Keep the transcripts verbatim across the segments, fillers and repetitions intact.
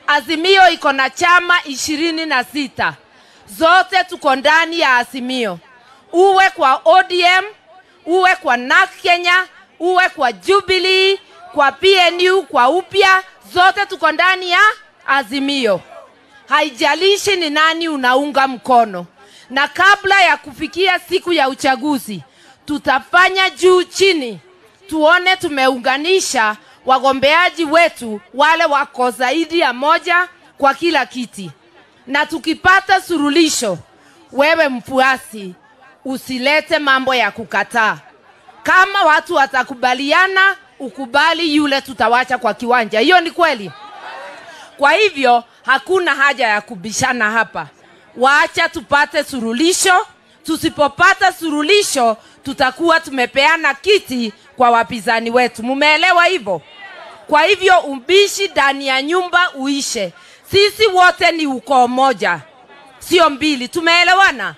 Azimio iko na chama ishirini na sita. Zote tuko ndani ya Azimio. Uwe kwa O D M, uwe kwa N A K Kenya, uwe kwa Jubilee, kwa P N U, kwa Upya, zote tuko ndani ya Azimio. Haijalishi ni nani unaunga mkono. Na kabla ya kufikia siku ya uchaguzi, tutafanya juu chini, tuone tumeunganisha wagombeaji wetu wale wako zaidi ya moja kwa kila kiti. Na tukipata surulisho, wewe mfuasi, usilete mambo ya kukataa. Kama watu watakubaliana, ukubali yule tutawacha kwa kiwanja. Hiyo ni kweli. Kwa hivyo, hakuna haja ya kubishana hapa. Waacha tupate surulisho. Tusipopata surulisho, tutakuwa tumepeana kiti kwa wapinzani wetu. Mumeelewa hivyo? Kwa hivyo ubishi ndani ya nyumba uishe. Sisi wote ni ukoo moja, sio mbili. Tumeelewana?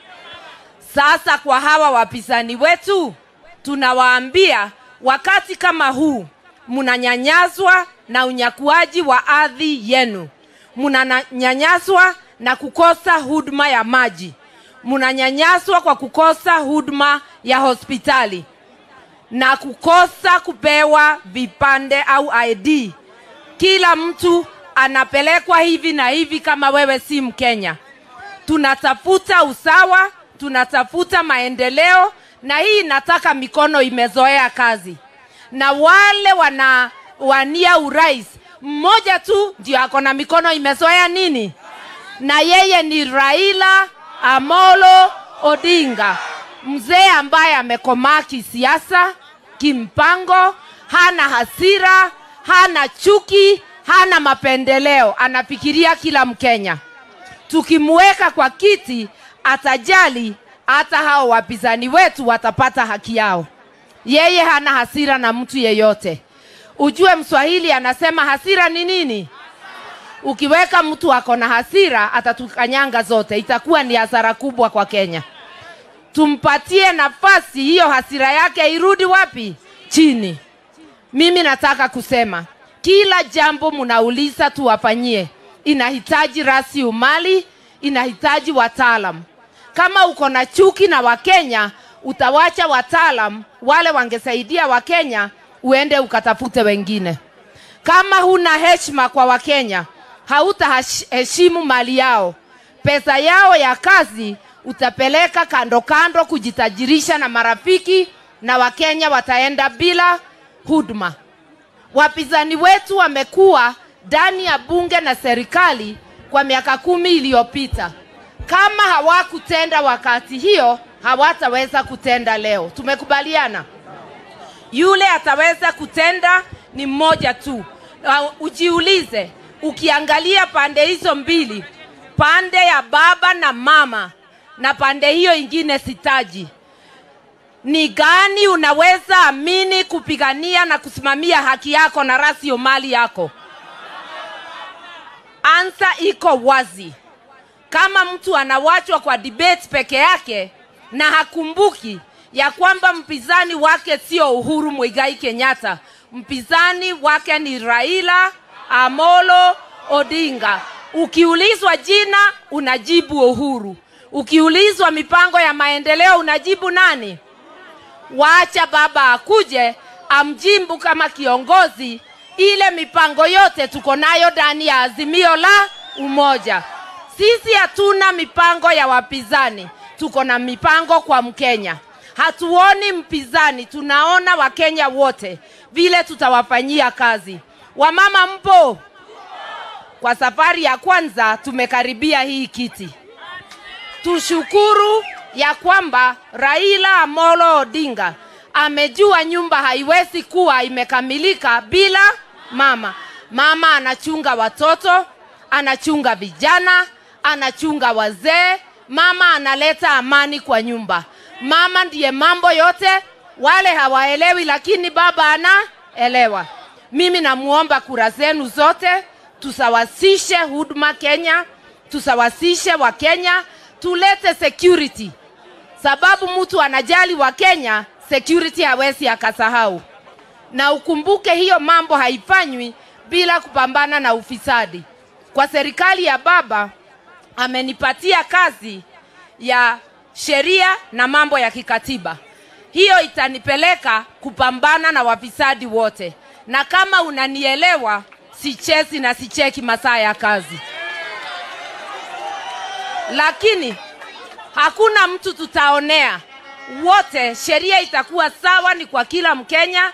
Sasa kwa hawa wapinzani wetu, tunawaambia wakati kama huu, mnanyanyaswa na unyakuaji wa ardhi yenu. Mnanyanyaswa na kukosa huduma ya maji. Mnanyanyaswa kwa kukosa huduma ya hospitali. Na kukosa kupewa vipande au I D. Kila mtu anapelekwa hivi na hivi kama wewe si Mkenya. Tunatafuta usawa, tunatafuta maendeleo, na hii nataka mikono imezoea kazi. Na wale wana wania urais, mmoja tu ndio ako na mikono imezoea nini? Na yeye ni Raila Amolo Odinga. Mzee ambaye amekomaa kisiasa, kimpango, hana hasira, hana chuki, hana mapendeleo, anafikiria kila Mkenya. Tukimweka kwa kiti, atajali hata hao wapinzani wetu watapata haki yao. Yeye hana hasira na mtu yeyote. Ujue Mswahili anasema hasira ni nini? Ukiweka mtu ako na hasira, atatukanyanga zote. Itakuwa ni hasara kubwa kwa Kenya. Tumpatie nafasi hiyo hasira yake irudi wapi? Chini. Mimi nataka kusema, kila jambo mnauliza tuwafanyie, inahitaji rasilimali, inahitaji wataalamu. Kama uko na chuki na Wakenya, utawacha wataalamu wale wangesaidia Wakenya, uende ukatafute wengine. Kama huna heshima kwa Wakenya, hautaheshimu mali yao. Pesa yao ya kazi utapeleka kando kando kujitajirisha na marafiki, na Wakenya wataenda bila huduma. Wapinzani wetu wamekuwa ndani ya bunge na serikali kwa miaka kumi iliyopita. Kama hawakutenda wakati hiyo, hawataweza kutenda leo. Tumekubaliana? Yule ataweza kutenda ni mmoja tu. Uh, ujiulize, ukiangalia pande hizo mbili, pande ya baba na mama na pande hiyo ingine sitaji, ni gani unaweza amini kupigania na kusimamia haki yako na rasilimali yako? Ansa iko wazi. Kama mtu anawachwa kwa debate peke yake na hakumbuki ya kwamba mpinzani wake sio Uhuru Muigai Kenyatta, mpinzani wake ni Raila Amolo Odinga. Ukiulizwa jina, unajibu Uhuru. Ukiulizwa mipango ya maendeleo, unajibu nani? Waacha baba akuje amjimbu kama kiongozi. Ile mipango yote tuko nayo ndani ya Azimio la Umoja. Sisi hatuna mipango ya wapinzani, tuko na mipango kwa Mkenya. Hatuoni mpinzani, tunaona Wakenya wote vile tutawafanyia kazi. Wamama mpo? Kwa safari ya kwanza tumekaribia hii kiti. Tushukuru ya kwamba Raila Amolo Odinga amejua nyumba haiwezi kuwa imekamilika bila mama. Mama anachunga watoto, anachunga vijana, anachunga wazee. Mama analeta amani kwa nyumba. Mama ndiye mambo yote. Wale hawaelewi lakini baba anaelewa. Mimi namuomba kura zenu zote, tusawasishe huduma Kenya, tusawasishe wa Kenya, tulete security. Sababu mtu anajali wa Kenya, security hawezi akasahau. Na ukumbuke hiyo mambo haifanywi bila kupambana na ufisadi. kwa serikali ya baba amenipatia kazi ya sheria na mambo ya kikatiba. Hiyo itanipeleka kupambana na wafisadi wote. Na kama unanielewa, sichezi na sicheki masaa ya kazi. Lakini hakuna mtu tutaonea. Wote sheria itakuwa sawa, ni kwa kila Mkenya